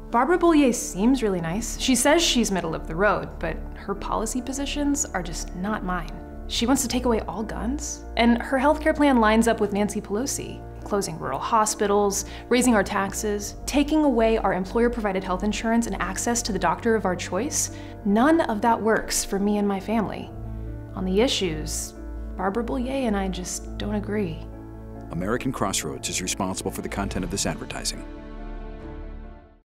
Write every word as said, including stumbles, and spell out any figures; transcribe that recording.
Barbara Bollier seems really nice. She says she's middle of the road, but her policy positions are just not mine. She wants to take away all guns, and her healthcare plan lines up with Nancy Pelosi. Closing rural hospitals, raising our taxes, taking away our employer-provided health insurance and access to the doctor of our choice. None of that works for me and my family. On the issues, Barbara Bollier and I just don't agree. American Crossroads is responsible for the content of this advertising.